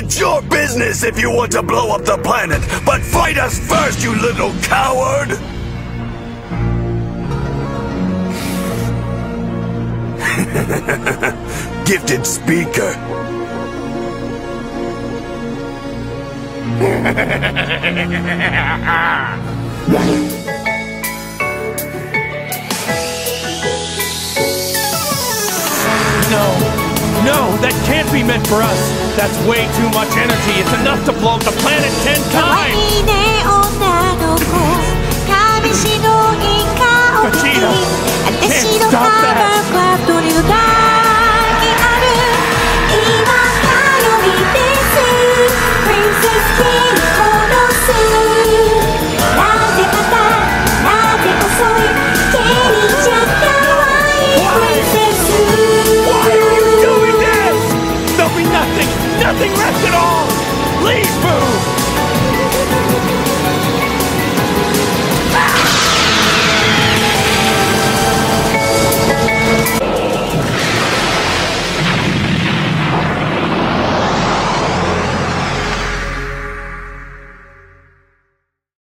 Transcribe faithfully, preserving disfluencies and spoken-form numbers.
It's your business if you want to blow up the planet, but fight us first, you little coward! Gifted speaker. No, no, that can't be meant for us. That's way too much energy. It's enough to blow up the planet ten times. Vegeta, can't stop that. Nothing left at all! Please move!